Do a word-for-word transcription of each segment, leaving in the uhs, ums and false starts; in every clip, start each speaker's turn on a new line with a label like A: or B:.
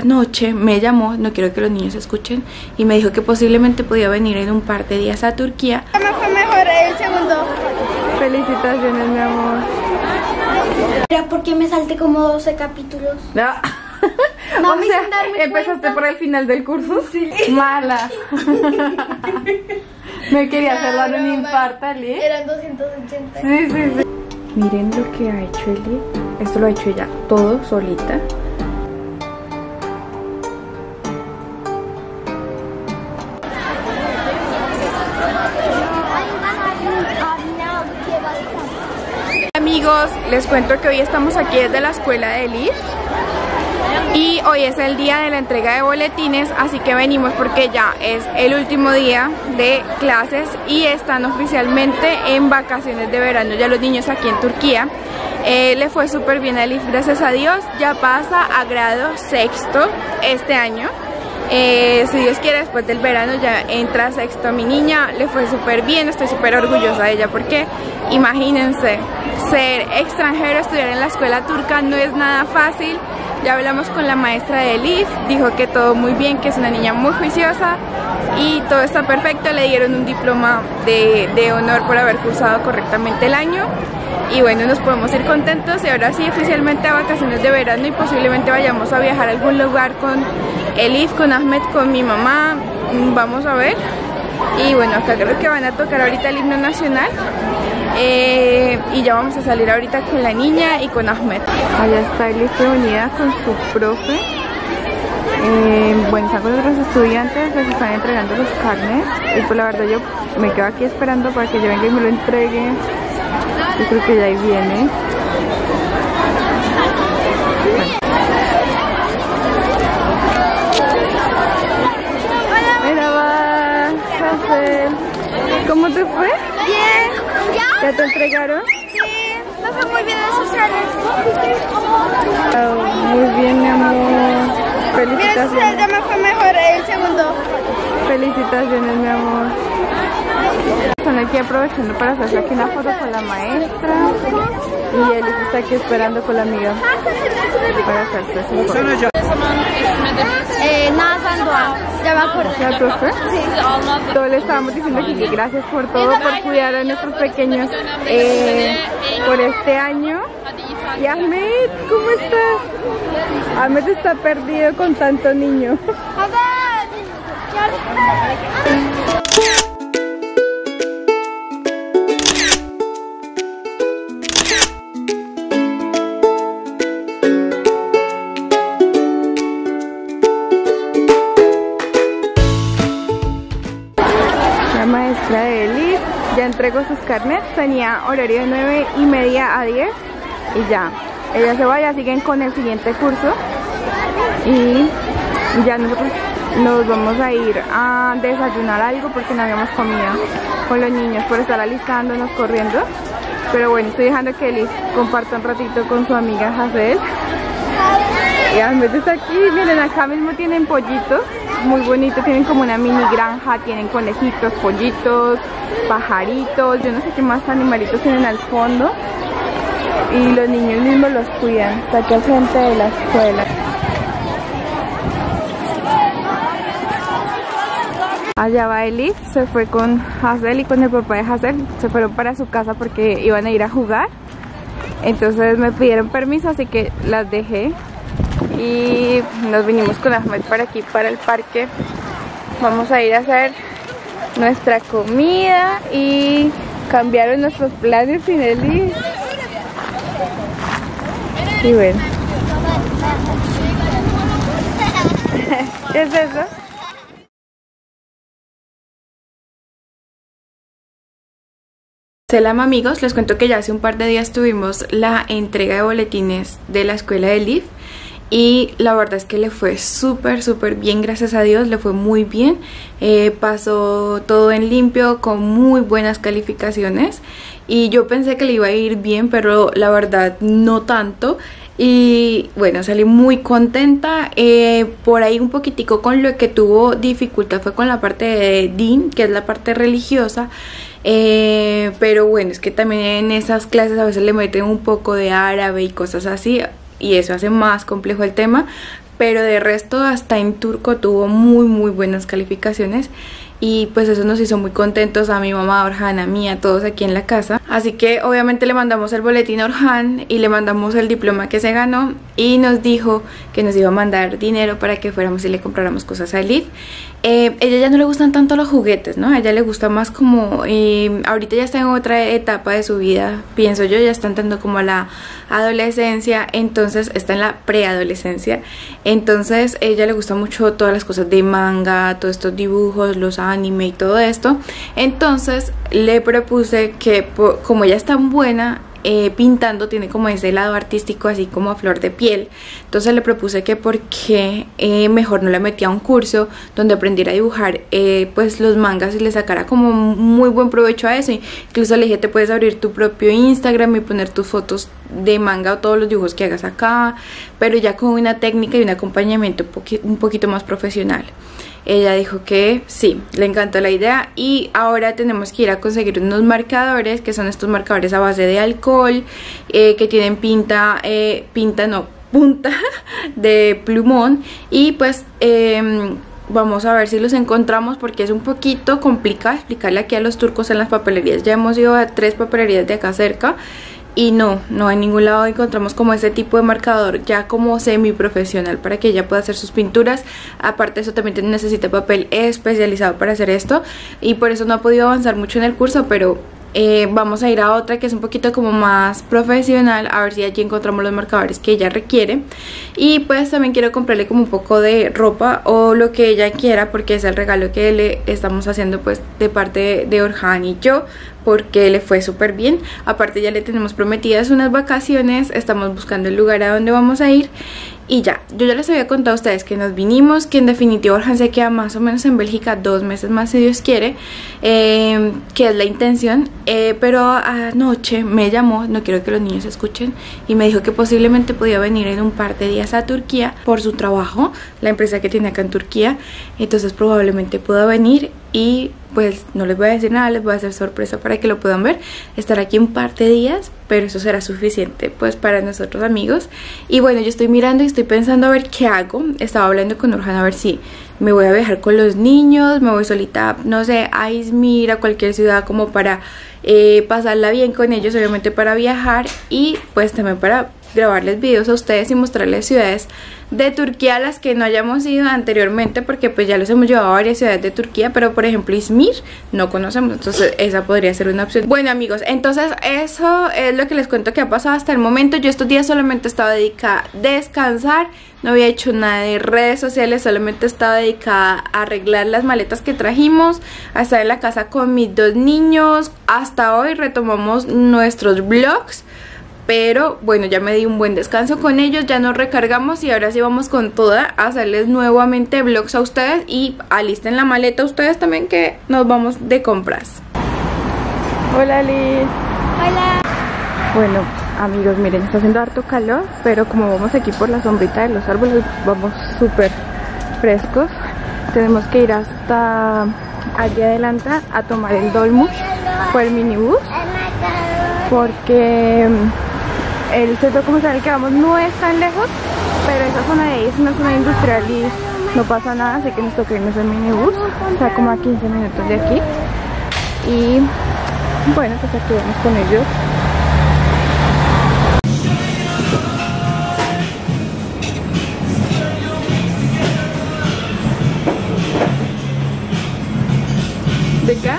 A: noche me llamó, no quiero que los niños escuchen, y me dijo que posiblemente podía venir en un par de días a Turquía.
B: Me fue mejor el segundo.
A: Felicitaciones, mi amor.
B: Pero ¿por qué me salté como doce capítulos?
A: No.
B: Mami,
A: o sea,
B: sin darme
A: ¿empezaste
B: cuenta?
A: por el final del curso?
B: Sí.
A: Mala. Me quería hacer dar un infarto, Eli.
B: Eran doscientos ochenta.
A: Sí, sí, sí. Miren lo que ha hecho Eli. Esto lo ha hecho ella todo solita. Amigos, les cuento que hoy estamos aquí desde la escuela de Elif y hoy es el día de la entrega de boletines, así que venimos porque ya es el último día de clases y están oficialmente en vacaciones de verano ya los niños aquí en Turquía. Eh, le fue súper bien a Elif, gracias a Dios, ya pasa a grado sexto este año. Eh, si Dios quiere, después del verano ya entra a sexto mi niña, le fue súper bien, estoy súper orgullosa de ella porque imagínense, ser extranjero, estudiar en la escuela turca no es nada fácil. Ya hablamos con la maestra de Elif, dijo que todo muy bien, que es una niña muy juiciosa y todo está perfecto. Le dieron un diploma de, de honor por haber cursado correctamente el año y bueno, nos podemos ir contentos y ahora sí oficialmente a vacaciones de verano y posiblemente vayamos a viajar a algún lugar con Elif, con Ahmed, con mi mamá, vamos a ver. Y bueno, acá creo que van a tocar ahorita el himno nacional. Eh, y ya vamos a salir ahorita con la niña y con Ahmed. Allá está Elif reunida con su profe. Eh, bueno, están con otros estudiantes, les están entregando los carnets. Y pues la verdad yo me quedo aquí esperando para que ella venga y me lo entregue. Yo creo que ya ahí viene. Mira, va, Hazel. ¿Cómo te fue?
B: Bien.
A: ¿Ya te entregaron?
B: Sí, me fue muy bien en sociales.
A: Oh, muy bien, mi amor.
B: Mira,
A: Felicitaciones.
B: ya me fue mejor el segundo.
A: Felicitaciones, mi amor. Están aquí aprovechando para hacerse aquí una foto con la maestra. Y él está aquí esperando con la amiga para hacerse su foto.
B: Eh, Nazan Doğan. Ya me acuerdo.
A: ¿Ya, profe? Sí. Todos le estábamos diciendo que, que gracias por todo, por cuidar a nuestros pequeños eh, por este año. Y Ahmed, ¿cómo estás? Ahmed está perdido con tanto niño. La maestra de Elif ya entregó sus carnets, tenía horario de nueve y media a diez y ya, ella se va, ya siguen con el siguiente curso y ya nosotros nos vamos a ir a desayunar algo porque no habíamos comido con los niños por estar alistándonos, corriendo, pero bueno, estoy dejando que Elif comparta un ratito con su amiga Hazel. Y Ahmed está aquí, miren, acá mismo tienen pollitos, muy bonitos, tienen como una mini granja, tienen conejitos, pollitos, pajaritos, yo no sé qué más animalitos tienen al fondo. Y los niños mismos los cuidan, está aquí al frente de la escuela. Allá va Elif, se fue con Hazel y con el papá de Hazel, se fueron para su casa porque iban a ir a jugar. Entonces me pidieron permiso, así que las dejé. Y nos vinimos con Ahmed para aquí, para el parque. Vamos a ir a hacer nuestra comida y cambiaron nuestros planes sin Elif. Y bueno. ¿Qué es eso? Selam amigos, les cuento que ya hace un par de días tuvimos la entrega de boletines de la escuela de Elif. Y la verdad es que le fue súper súper bien, gracias a Dios, le fue muy bien. eh, Pasó todo en limpio con muy buenas calificaciones. Y yo pensé que le iba a ir bien, pero la verdad no tanto. Y bueno, salí muy contenta. eh, Por ahí un poquitico con lo que tuvo dificultad fue con la parte de din, que es la parte religiosa. eh, Pero bueno, es que también en esas clases a veces le meten un poco de árabe y cosas así, y eso hace más complejo el tema, pero de resto hasta en turco tuvo muy muy buenas calificaciones. Y pues eso nos hizo muy contentos a mi mamá, a Orhan, a mí, a todos aquí en la casa. Así que obviamente le mandamos el boletín a Orhan y le mandamos el diploma que se ganó. Y nos dijo que nos iba a mandar dinero para que fuéramos y le compráramos cosas a Elif. Eh, ella ya no le gustan tanto los juguetes, ¿no? A ella le gusta más como... Eh, ahorita ya está en otra etapa de su vida, pienso yo, ya está entrando como a la adolescencia, entonces está en la preadolescencia. Entonces a ella le gusta mucho todas las cosas de manga, todos estos dibujos, los anime y todo esto. Entonces le propuse que como ella es tan buena eh, pintando, tiene como ese lado artístico así como a flor de piel, entonces le propuse que por qué eh, mejor no le metía a un curso donde aprendiera a dibujar eh, pues los mangas y le sacara como muy buen provecho a eso. Incluso le dije, te puedes abrir tu propio Instagram y poner tus fotos de manga o todos los dibujos que hagas acá, pero ya con una técnica y un acompañamiento un, poqu un poquito más profesional. Ella dijo que sí, le encantó la idea y ahora tenemos que ir a conseguir unos marcadores, que son estos marcadores a base de alcohol, eh, que tienen pinta, eh, pinta no, punta de plumón, y pues eh, vamos a ver si los encontramos porque es un poquito complicado explicarle aquí a los turcos en las papelerías. Ya hemos ido a tres papelerías de acá cerca y no, no en ningún lado encontramos como ese tipo de marcador ya como semi profesional para que ella pueda hacer sus pinturas. Aparte de eso también necesita papel especializado para hacer esto y por eso no ha podido avanzar mucho en el curso, pero eh, vamos a ir a otra que es un poquito como más profesional, a ver si allí encontramos los marcadores que ella requiere. Y pues también quiero comprarle como un poco de ropa o lo que ella quiera, porque es el regalo que le estamos haciendo pues de parte de Orhan y yo, porque le fue súper bien. Aparte ya le tenemos prometidas unas vacaciones, estamos buscando el lugar a donde vamos a ir. Y ya, yo ya les había contado a ustedes que nos vinimos, que en definitiva Orhan se queda más o menos en Bélgica dos meses más si Dios quiere, eh, que es la intención, eh, pero anoche me llamó, no quiero que los niños escuchen, y me dijo que posiblemente podía venir en un par de días a Turquía por su trabajo, la empresa que tiene acá en Turquía, entonces probablemente pueda venir. Y pues no les voy a decir nada, les voy a hacer sorpresa para que lo puedan ver. Estar aquí un par de días, pero eso será suficiente pues para nosotros amigos. Y bueno, yo estoy mirando y estoy pensando a ver qué hago. Estaba hablando con Orhan a ver si me voy a viajar con los niños, me voy solita, no sé, a Izmir, a cualquier ciudad como para eh, pasarla bien con ellos, obviamente para viajar y pues también para grabarles videos a ustedes y mostrarles ciudades de Turquía a las que no hayamos ido anteriormente, porque pues ya los hemos llevado a varias ciudades de Turquía, pero por ejemplo Izmir no conocemos, entonces esa podría ser una opción. Bueno amigos, entonces eso es lo que les cuento que ha pasado hasta el momento. Yo estos días solamente he estado dedicada a descansar, no había hecho nada de redes sociales, solamente he estado dedicada a arreglar las maletas que trajimos, a estar en la casa con mis dos niños. Hasta hoy retomamos nuestros vlogs, pero bueno, ya me di un buen descanso con ellos, ya nos recargamos y ahora sí vamos con toda a hacerles nuevamente vlogs a ustedes y alisten la maleta a ustedes también, que nos vamos de compras. Hola Liz.
B: Hola.
A: Bueno amigos, miren, está haciendo harto calor, pero como vamos aquí por la sombrita de los árboles, vamos súper frescos. Tenemos que ir hasta allí adelante a tomar el dolmuş o el minibús, porque el centro comercial al que vamos no es tan lejos, pero esa zona de ahí es una zona industrial y no pasa nada, así que nos toca irnos en minibús. Está como a quince minutos de aquí. Y bueno, pues aquí vamos con ellos. ¿De acá?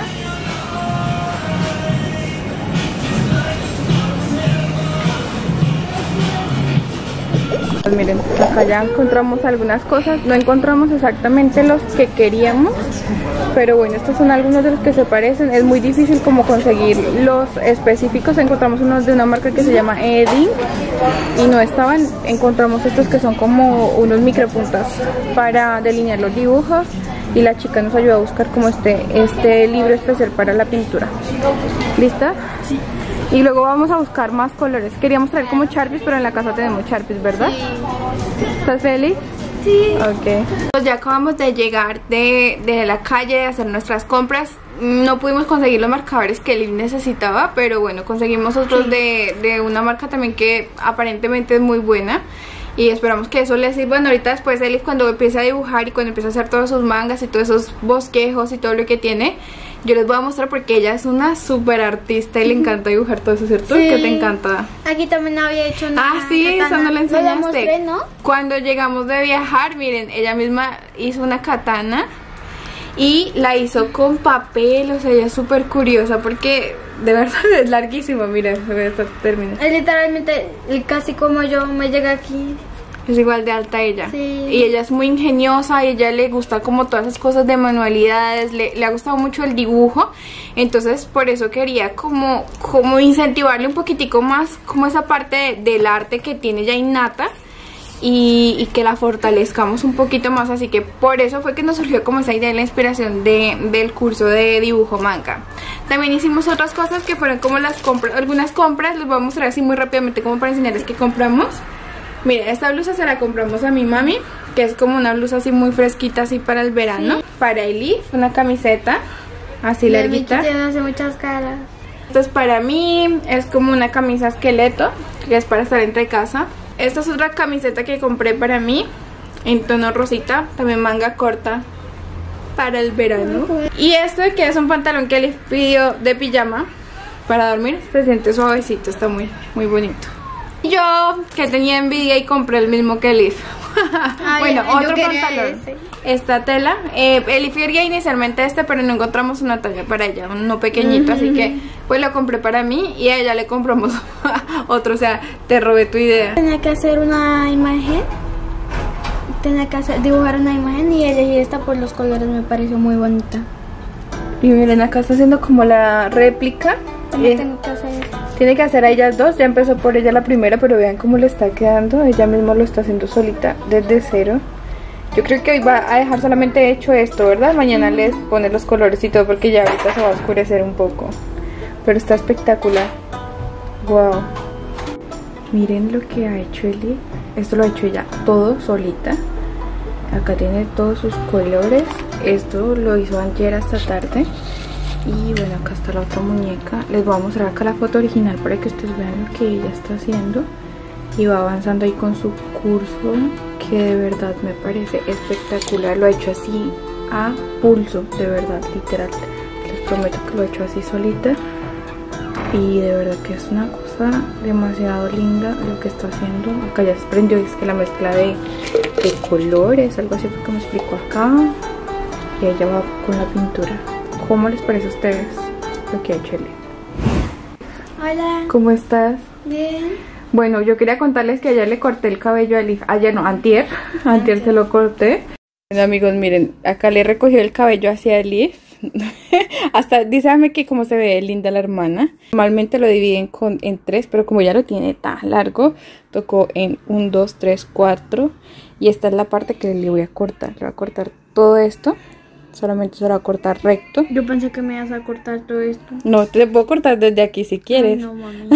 A: Pues miren, acá ya encontramos algunas cosas, no encontramos exactamente los que queríamos, pero bueno, estos son algunos de los que se parecen. Es muy difícil como conseguir los específicos. Encontramos unos de una marca que se llama Edding y no estaban. Encontramos estos que son como unos micropuntas para delinear los dibujos, y la chica nos ayudó a buscar como este, este libro especial para la pintura. ¿Lista? Sí. Y luego vamos a buscar más colores. Queríamos traer como Sharpies, pero en la casa tenemos Sharpies, ¿verdad? Sí. ¿Estás feliz? Sí. Ok. Pues ya acabamos de llegar de, de la calle, de hacer nuestras compras. No pudimos conseguir los marcadores que Liv necesitaba, pero bueno, conseguimos otros sí. de, de una marca también que aparentemente es muy buena. y esperamos que eso les sirva. Bueno, ahorita después Elif, cuando empiece a dibujar y cuando empiece a hacer todos sus mangas y todos esos bosquejos y todo lo que tiene, yo les voy a mostrar porque ella es una súper artista y le encanta dibujar todo eso, ¿cierto?
B: Sí.
A: ¿Qué te encanta?
B: Aquí también había hecho una
A: Ah, sí,
B: katana.
A: esa no la enseñaste.
B: No la mostré, ¿no?
A: Cuando llegamos de viajar, miren, ella misma hizo una katana y la hizo con papel, o sea, ella es súper curiosa porque de verdad es larguísima, mira, esto termina.
B: Es literalmente casi como yo, me llega aquí.
A: Es igual de alta ella.
B: Sí.
A: Y ella es muy ingeniosa y ella le gusta como todas esas cosas de manualidades, le, le ha gustado mucho el dibujo. Entonces por eso quería como, como incentivarle un poquitico más como esa parte de, del arte que tiene ya innata. Y, y que la fortalezcamos un poquito más, así que por eso fue que nos surgió como esa idea y la inspiración de, del curso de dibujo manga. También hicimos otras cosas que fueron como las compras, algunas compras, les voy a mostrar así muy rápidamente como para enseñarles que compramos. Mira, esta blusa se la compramos a mi mami, que es como una blusa así muy fresquita así para el verano. Sí. Para Elif, una camiseta así
B: De
A: larguita.
B: Mickey hace muchas caras.
A: Esto es para mí, es como una camisa esqueleto, que es para estar entre casa. Esta es otra camiseta que compré para mí, en tono rosita, también manga corta para el verano. Y esto que es un pantalón que les pidió de pijama para dormir, se siente suavecito, está muy, muy bonito. Y yo, que tenía envidia y compré el mismo que Elif.
B: Ay,
A: bueno,
B: yo
A: otro
B: quería
A: pantalón.
B: ese.
A: Esta tela, eh, Elif quería inicialmente este, pero no encontramos una talla para ella, uno pequeñito, así que pues lo compré para mí y a ella le compramos otro, o sea, te robé tu idea.
B: Tenía que hacer una imagen, tenía que hacer, dibujar una imagen y elegí esta por los colores, me pareció muy bonita.
A: Y miren, acá está haciendo como la réplica.
B: ¿Cómo
A: eh,
B: tengo que hacer eso?
A: Tiene que hacer a ellas dos, ya empezó por ella la primera, pero vean cómo le está quedando, ella misma lo está haciendo solita desde cero. Yo creo que hoy va a dejar solamente hecho esto, ¿verdad? Mañana les pone los colores y todo porque ya ahorita se va a oscurecer un poco. Pero está espectacular. Wow. Miren lo que ha hecho Eli. Esto lo ha hecho ella todo solita. Acá tiene todos sus colores. Esto lo hizo ayer hasta tarde. Y bueno, acá está la otra muñeca. Les voy a mostrar acá la foto original para que ustedes vean lo que ella está haciendo. Y va avanzando ahí con su curso, que de verdad me parece espectacular. Lo ha hecho así a pulso, de verdad, literal. Les prometo que lo he hecho así solita. Y de verdad que es una cosa demasiado linda lo que está haciendo. Acá ya se prendió, es que la mezcla de, de colores, algo así fue que me explicó acá. Y ella va con la pintura. ¿Cómo les parece a ustedes lo que ha hecho Eli?
B: Hola.
A: ¿Cómo estás?
B: Bien.
A: Bueno, yo quería contarles que ayer le corté el cabello a Elif. Ayer no, antier. Antier se lo corté. Bueno, amigos, miren, acá le recogió el cabello hacia Elif. Hasta, dígame que como se ve linda la hermana. Normalmente lo dividen con, en tres, pero como ya lo tiene tan largo, tocó en un, dos, tres, cuatro. Y esta es la parte que le voy a cortar. Le voy a cortar todo esto. Solamente se lo voy a cortar recto.
B: Yo pensé que me ibas a cortar todo esto.
A: No, te puedo cortar desde aquí si quieres.
B: Ay, no, mami.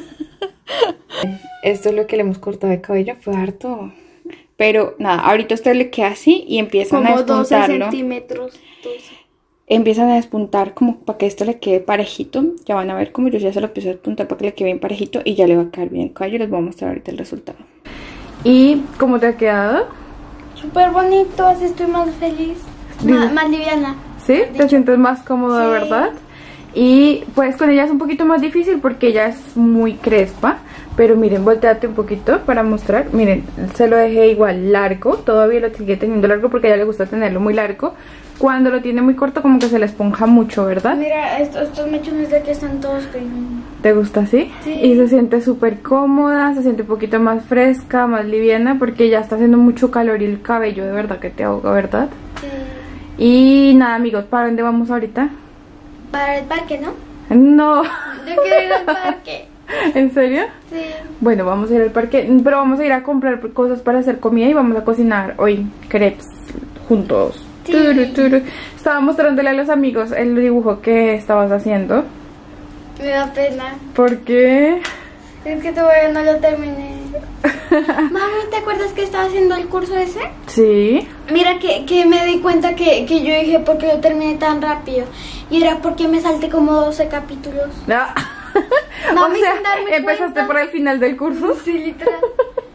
A: Esto es lo que le hemos cortado de cabello, fue harto. Pero nada, ahorita a usted le queda así y empiezan
B: Como
A: a
B: doce
A: despuntarlo.
B: centímetros. doce.
A: Empiezan a despuntar como para que esto le quede parejito. Ya van a ver cómo yo ya se lo empiezo a despuntar para que le quede bien parejito y ya le va a quedar bien el cabello. Les voy a mostrar ahorita el resultado. ¿Y cómo te ha quedado?
B: Súper bonito, así estoy más feliz. Ma- más liviana.
A: ¿Sí? ¿Te sientes más cómoda,
B: Sí.
A: verdad? Y pues con ella es un poquito más difícil porque ella es muy crespa. Pero miren, volteate un poquito para mostrar. Miren, se lo dejé igual largo. Todavía lo sigue teniendo largo porque a ella le gusta tenerlo muy largo. Cuando lo tiene muy corto como que se le esponja mucho, ¿verdad?
B: Mira, esto- estos mechones de aquí están todos pegados.
A: ¿Te gusta así?
B: Sí.
A: Y se siente súper cómoda, se siente un poquito más fresca, más liviana porque ya está haciendo mucho calor y el cabello de verdad que te ahoga, ¿verdad?
B: Sí.
A: Y nada, amigos, ¿para dónde vamos ahorita?
B: Para el parque, ¿no?
A: No.
B: Yo quiero ir al parque.
A: ¿En serio?
B: Sí.
A: Bueno, vamos a ir al parque, pero vamos a ir a comprar cosas para hacer comida y vamos a cocinar hoy crepes juntos.
B: Sí.
A: Turu, turu. Estaba mostrándole a los amigos el dibujo que estabas haciendo.
B: Me da pena.
A: ¿Por qué?
B: Es que todavía no lo terminé. Mami, ¿te acuerdas que estaba haciendo el curso ese?
A: Sí.
B: Mira que, que me di cuenta que, que yo dije por qué lo terminé tan rápido. Y era porque me salté como doce capítulos.
A: Ah.
B: No,
A: O
B: me
A: sea,
B: sin darme
A: empezaste
B: cuenta.
A: por el final del curso.
B: Sí, literal.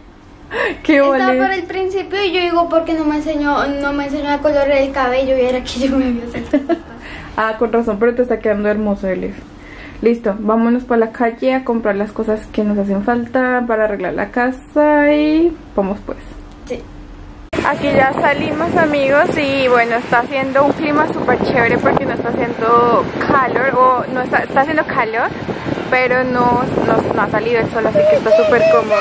A: Qué
B: Estaba
A: vale.
B: por el principio y yo digo, ¿por qué no me enseñó, no me enseñó a colorear el cabello? Y era que yo me había sacado.
A: Ah, con razón, pero te está quedando hermoso, Elif. Listo, vámonos para la calle a comprar las cosas que nos hacen falta para arreglar la casa y vamos pues.
B: Sí.
A: Aquí ya salimos, amigos, y bueno, está haciendo un clima súper chévere porque no está haciendo calor, o no está, está haciendo calor, pero no, no, no ha salido el sol, así que está súper cómodo.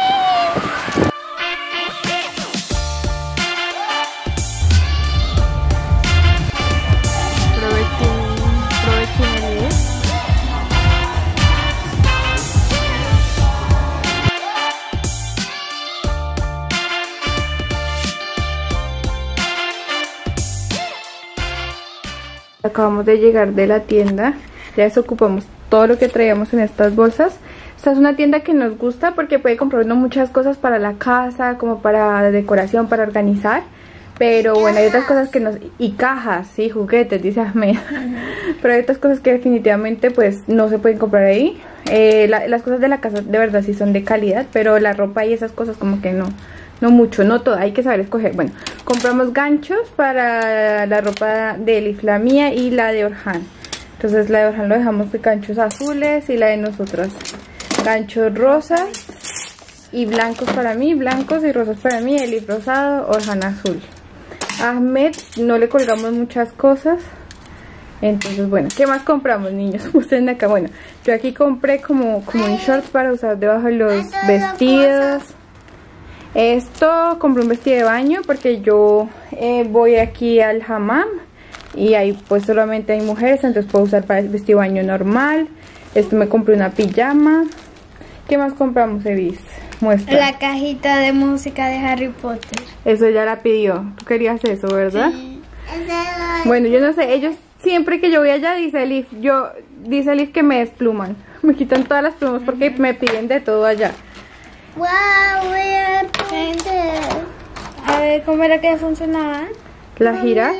A: Acabamos de llegar de la tienda, ya desocupamos todo lo que traíamos en estas bolsas. Esta es una tienda que nos gusta porque puede comprar uno muchas cosas para la casa, como para decoración, para organizar. Pero bueno, hay otras cosas que nos... Y cajas, sí, juguetes, dice Ahmed. Pero hay otras cosas que definitivamente pues no se pueden comprar ahí. Eh, la, las cosas de la casa de verdad sí son de calidad, pero la ropa y esas cosas como que no... No mucho, no todo, hay que saber escoger. Bueno, compramos ganchos para la ropa de Elif, la mía y la de Orhan. Entonces la de Orhan lo dejamos de ganchos azules y la de nosotras ganchos rosas y blancos para mí, blancos y rosas para mí, Elif rosado, Orhan azul. A Ahmed no le colgamos muchas cosas. Entonces bueno, ¿qué más compramos, niños? Ustedes acá, bueno, yo aquí compré como, como un short para usar debajo de los vestidos. Esto, compré un vestido de baño porque yo eh, voy aquí al hammam y ahí pues solamente hay mujeres, entonces puedo usar para el vestido de baño normal. Esto me compré una pijama. ¿Qué más compramos, Evis? Muestra.
B: La cajita de música de Harry Potter.
A: Eso ya la pidió. Tú querías eso, ¿verdad?
B: Sí.
A: Bueno, yo no sé, ellos siempre que yo voy allá, dice Elif, yo, dice Elif que me despluman. Me quitan todas las plumas porque me piden de todo allá.
B: Wow, voy a aprender. A ver, ¿cómo era que funcionaba?
A: La giras.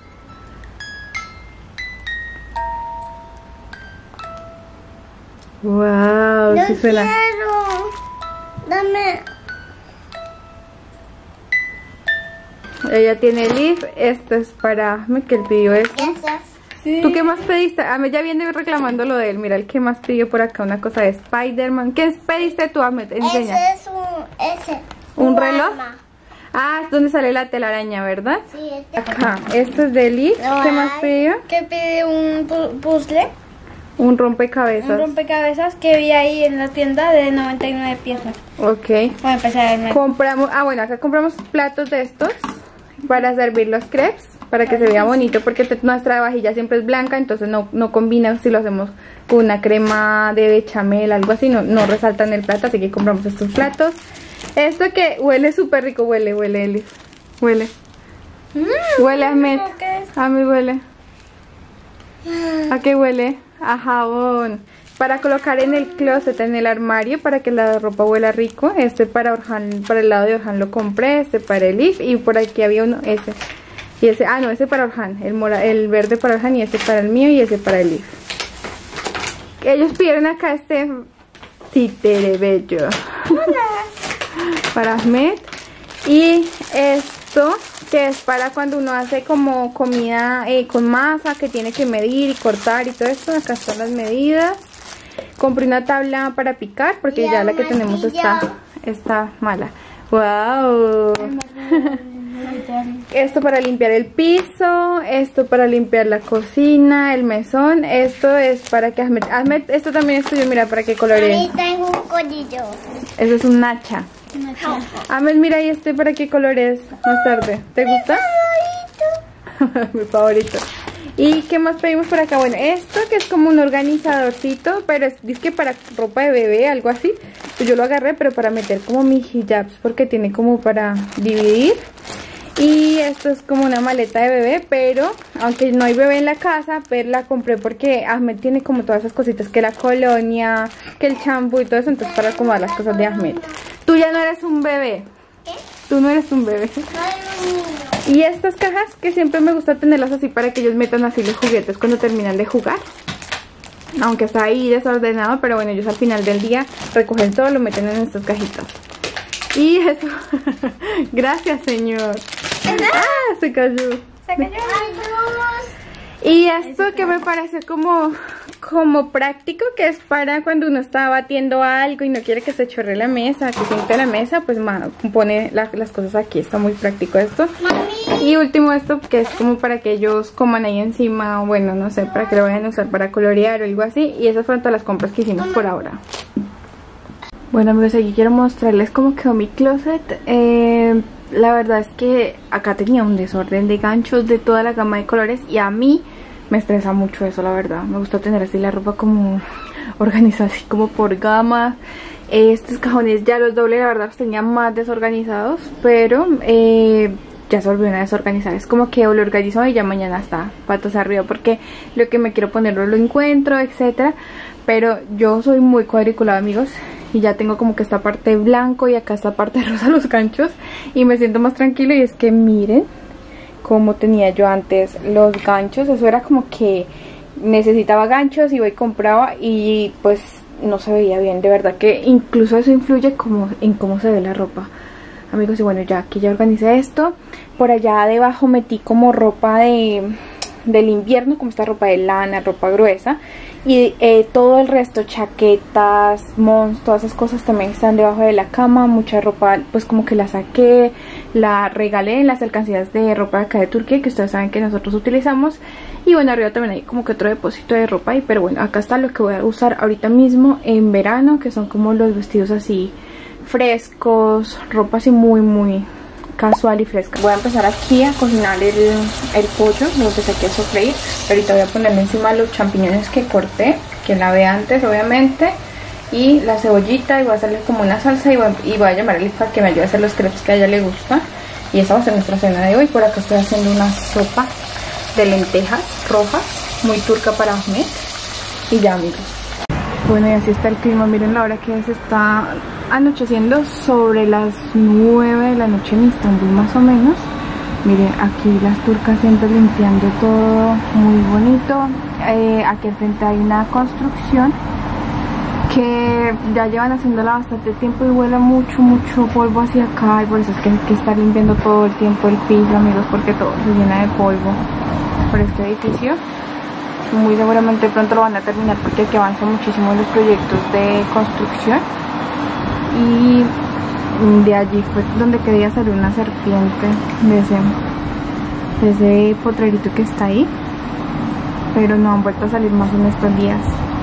A: Wow,
B: Yo
A: sí suena.
B: quiero. Dame.
A: Ella tiene Elif, esto es para Ahmed, que él pidió esto.
B: Sí.
A: ¿Tú qué más pediste? Ahmed ya viene reclamando lo de él. Mira, el que más pidió por acá una cosa de Spider-Man. ¿Qué pediste tú, Ahmed? Enseña.
B: Ese es un. Ese.
A: ¿Un reloj? Ah, es donde sale la telaraña, ¿verdad?
B: Sí, este.
A: Acá, esto es de Elif. ¿Qué más pidió?
B: ¿Qué pide un pu- puzzle?
A: Un rompecabezas.
B: Un rompecabezas que vi ahí en la tienda de noventa y nueve piezas.
A: Ok.
B: Voy a empezar a verme.
A: Compramos, ah bueno, acá compramos platos de estos para servir los crepes, para que se vea bonito, porque te- nuestra vajilla siempre es blanca, entonces no, no combina si lo hacemos con una crema de bechamel, algo así, no, no resalta en el plato, así que compramos estos platos. Esto que huele súper rico, huele, huele, Elif, huele.
B: Mm,
A: Huele, Ahmed.
B: ¿qué es?
A: A mí huele. ¿A qué huele? A jabón. Para colocar en el closet, en el armario, para que la ropa huela rico. Este para Orhan, para el lado de Orhan lo compré, este para Elif, y por aquí había uno, ese. Y ese, ah no, ese para Orhan, el, mora, el verde para Orhan, y ese para el mío, y ese para Elif. Ellos pidieron acá este títere bello. Para Ahmed. Y esto, que es para cuando uno hace como comida eh, con masa, que tiene que medir y cortar y todo esto. Acá están las medidas. Compré una tabla para picar porque ya la que tenemos está, está mala. ¡Wow! Esto para limpiar el piso, esto para limpiar la cocina, el mesón. Esto es para que Ahmed, Ahmed, esto también es tuyo, mira, para qué color es.
B: Ahí tengo un colillo.
A: Eso es un nacha. Ahmed, mira, y este para qué color es más tarde. ¿Te gusta? Mi favorito. ¿Y qué más pedimos por acá? Bueno, esto que es como un organizadorcito, pero es, es que para ropa de bebé, algo así. Pues yo lo agarré, pero para meter como mis hijabs, porque tiene como para dividir. Y esto es como una maleta de bebé, pero aunque no hay bebé en la casa, pero la compré porque Ahmed tiene como todas esas cositas, que la colonia, que el champú y todo eso, entonces para acomodar las cosas de Ahmed. Tú ya no eres un bebé.
B: ¿Qué?
A: Tú no eres un bebé.
B: Soy un niño.
A: Y estas cajas que siempre me gusta tenerlas así para que ellos metan así los juguetes cuando terminan de jugar. Aunque está ahí desordenado, pero bueno, ellos al final del día recogen todo, lo meten en estas cajitas. Y eso. Gracias, señor. Ah, se cayó.
B: Se cayó.
A: Y esto que me parece como, como práctico, que es para cuando uno está batiendo algo y no quiere que se chorre la mesa, que siente la mesa, pues ma, pone la, las cosas aquí. Está muy práctico esto. Mami. Y último esto, que es como para que ellos coman ahí encima, o bueno, no sé, para que lo vayan a usar para colorear o algo así. Y esas fueron todas las compras que hicimos por ahora. Bueno, amigos, aquí quiero mostrarles cómo quedó mi closet. Eh... La verdad es que acá tenía un desorden de ganchos de toda la gama de colores y a mí me estresa mucho eso, la verdad. Me gusta tener así la ropa como organizada, así como por gamas. Estos cajones ya los doble, la verdad los tenía más desorganizados, pero eh, ya se volvieron a desorganizar. Es como que lo organizo y ya mañana está patas arriba, porque lo que me quiero poner lo encuentro, etcétera. Pero yo soy muy cuadriculada, amigos, y ya tengo como que esta parte blanco y acá esta parte rosa los ganchos, y me siento más tranquilo. Y es que miren cómo tenía yo antes los ganchos. Eso era como que necesitaba ganchos y voy y compraba y pues no se veía bien. De verdad que incluso eso influye como en cómo se ve la ropa, amigos. Y bueno, ya aquí ya organicé esto. Por allá debajo metí como ropa de del invierno, como esta ropa de lana, ropa gruesa. Y eh, todo el resto, chaquetas, mons, todas esas cosas también están debajo de la cama. Mucha ropa pues como que la saqué, la regalé en las alcancías de ropa de acá de Turquía, que ustedes saben que nosotros utilizamos. Y bueno, arriba también hay como que otro depósito de ropa ahí. Pero bueno, acá está lo que voy a usar ahorita mismo en verano, que son como los vestidos así frescos, ropa así muy muy casual y fresca. Voy a empezar aquí a cocinar el, el pollo. Lo empecé aquí a sofreír. Ahorita voy a ponerle encima los champiñones que corté, que lavé antes obviamente, y la cebollita, y voy a hacerle como una salsa, y voy, y voy a llamar a Liz para que me ayude a hacer los crepes que a ella le gusta. Y esa va a ser nuestra cena de hoy. Por acá estoy haciendo una sopa de lentejas rojas, muy turca para Ahmed. Y ya, amigos. Bueno, y así está el clima. Miren la hora que se está anocheciendo, sobre las nueve de la noche en Istambul más o menos. Miren, aquí las turcas siempre limpiando todo, muy bonito. Eh, aquí al frente hay una construcción que ya llevan haciéndola bastante tiempo y huele mucho, mucho polvo hacia acá. Y por eso es que hay que estar limpiando todo el tiempo el piso, amigos, porque todo se llena de polvo por este edificio. Muy seguramente pronto lo van a terminar, porque aquí avanzan muchísimo los proyectos de construcción. Y de allí fue donde quería salir una serpiente, de ese, de ese potrerito que está ahí, pero no han vuelto a salir más en estos días.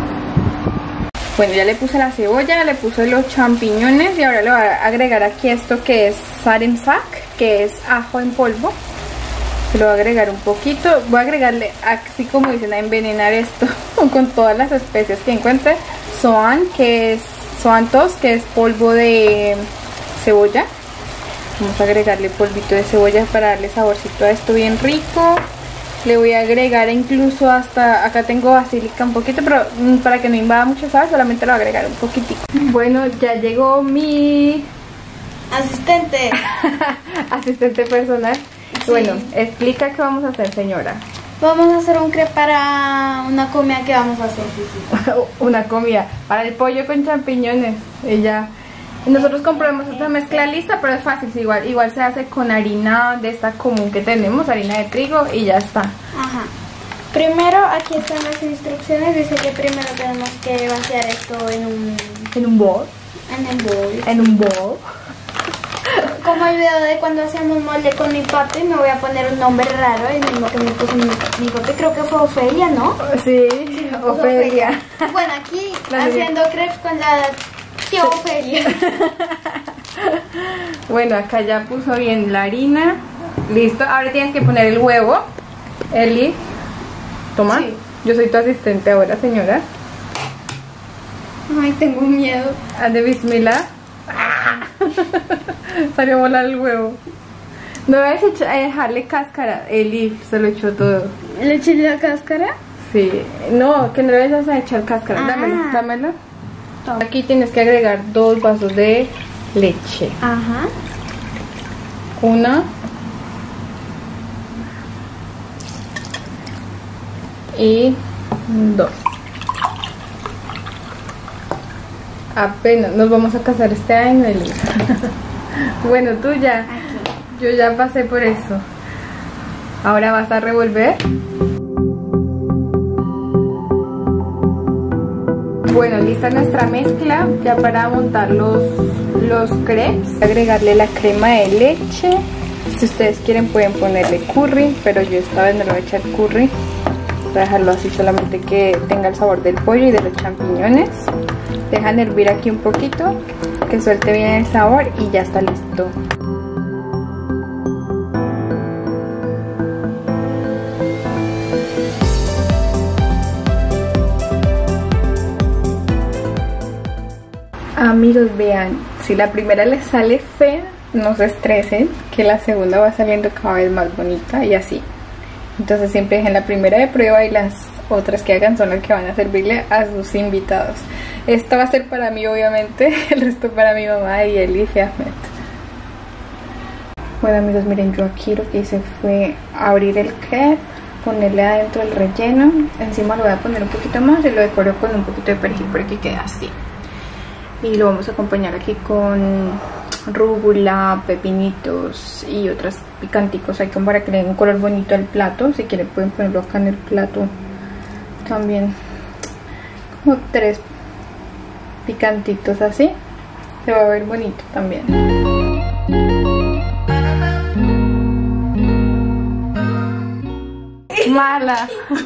A: Bueno, ya le puse la cebolla, le puse los champiñones y ahora le voy a agregar aquí esto que es sarımsak, que es ajo en polvo. Se lo voy a agregar un poquito. Voy a agregarle, así como dicen, a envenenar esto con todas las especias que encuentre. Soğan, que es soğan toz, que es polvo de cebolla. Vamos a agregarle polvito de cebolla para darle saborcito a esto bien rico. Le voy a agregar incluso hasta, acá tengo basílica un poquito, pero para que no invada mucho sabor, solamente lo voy a agregar un poquitico. Bueno, ya llegó mi
B: asistente.
A: asistente personal. Sí. Bueno, explica qué vamos a hacer, señora.
B: Vamos a hacer un crepe para una comida que vamos a hacer.
A: Una comida para el pollo con champiñones. Ella, nosotros compramos esta mezcla lista, pero es fácil, igual, igual se hace con harina de esta común que tenemos, harina de trigo, y ya está.
B: Ajá. Primero, aquí están las instrucciones. Dice que primero tenemos que vaciar esto en un
A: en un bol.
B: En un bol.
A: En un bol.
B: Como el video de cuando hacíamos molde con mi papi, me voy a poner un nombre raro, el mismo que me puso mi, mi papi, creo que fue Ofelia, ¿no?
A: Sí, sí, Ofelia. Ofelia.
B: Bueno, aquí la haciendo crepes con la tía Ofelia.
A: Bueno, acá ya puso bien la harina. Listo, ahora tienes que poner el huevo. Eli, toma. Sí. Yo soy tu asistente ahora, señora.
B: Ay, tengo miedo.
A: Haz de bismillah. Salió a volar el huevo. No vayas a dejarle cáscara. Eli se lo echó todo.
B: ¿Le eché la cáscara?
A: Sí. No, que no le vayas a echar cáscara. Ah. Dámelo, dámelo. Toma. Aquí tienes que agregar dos vasos de leche.
B: Ajá.
A: Una. Y dos. Apenas nos vamos a casar este año, Eli. Bueno, tú ya.
B: Aquí.
A: Yo ya pasé por eso. Ahora vas a revolver. Bueno, lista nuestra mezcla ya para montar los, los crepes. Agregarle la crema de leche. Si ustedes quieren pueden ponerle curry, pero yo esta vez no le voy a echar curry. Voy a dejarlo así, solamente que tenga el sabor del pollo y de los champiñones. Dejan hervir aquí un poquito, que suelte bien el sabor y ya está listo. Amigos, vean, si la primera les sale fea, no se estresen, que la segunda va saliendo cada vez más bonita y así. Entonces siempre dejen la primera de prueba y las otras que hagan son las que van a servirle a sus invitados. Esta va a ser para mí obviamente, el resto para mi mamá y Elif y Ahmed. Bueno amigos, miren, yo aquí lo que hice fue abrir el crepe, ponerle adentro el relleno, encima lo voy a poner un poquito más y lo decoro con un poquito de perejil para que quede así. Y lo vamos a acompañar aquí con rúgula, pepinitos y otros picanticos. Hay como para que le den un color bonito al plato. Si quieren pueden ponerlo acá en el plato también. Como tres picantitos así. Se va a ver bonito también. Mala.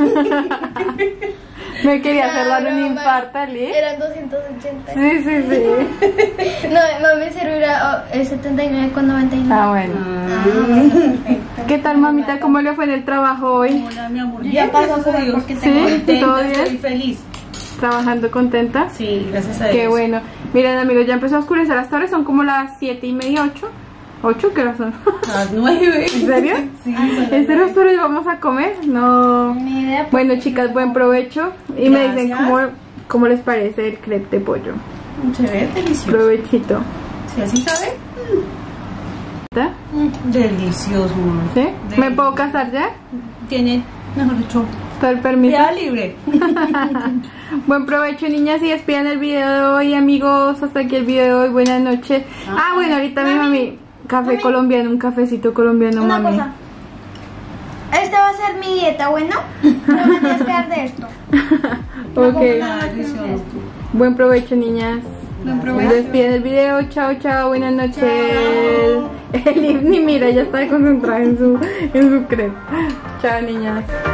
A: Me quería hacer dar un infarto, ¿Ali?
B: Eran doscientos ochenta.
A: Sí, sí, sí.
B: No, no me servirá oh, setenta y nueve con noventa y nueve.
A: Ah, bueno.
B: Ah,
A: ¿Qué tal, mamita? ¿Cómo le fue en el trabajo hoy?
C: Hola, mi amor.
B: Ya pasó a comer porque tengo
A: ¿Sí?
C: Contenta,
A: ¿Todo bien?
C: estoy feliz.
A: ¿Trabajando contenta?
C: Sí, gracias a Dios.
A: Qué bueno. Miren, amigos, ya empezó a oscurecer hasta ahora. Son como las siete y media, ocho. ¿Ocho? ¿Qué hora son?
C: Las nueve.
A: ¿En serio?
C: Sí, son las
A: ¿En serio
C: nueve.
A: hasta ahora vamos a comer? No.
B: Ni idea.
A: Bueno, chicas, buen provecho. Y me dicen
C: Gracias.
A: cómo, cómo les parece el crepe de pollo.
C: Se ve delicioso.
A: Provechito.
C: ¿Sí así sabe?
A: ¿Está?
C: Delicioso.
A: ¿Sí? ¿Me
C: Delicioso.
A: puedo casar ya?
C: Tiene, mejor dicho,
A: ¿Todo el permiso?
C: queda libre.
A: Buen provecho, niñas, y despidan el video de hoy, amigos. Hasta aquí el video de hoy. Buenas noches. Ah, bueno, ahorita mi mami. Café
B: Mami.
A: colombiano, un cafecito colombiano,
B: Una
A: mami.
B: cosa. Esta va a ser mi dieta, ¿bueno? No me tienes que dar de esto.
A: Ok.
C: Ah, delicioso.
A: Buen provecho, niñas.
B: Buen provecho.
A: Despiden el video. Chao, chao. Buenas noches.
B: Chao.
A: Elif ni mira, ya está concentrada en su, en su crepe. Chao, niñas.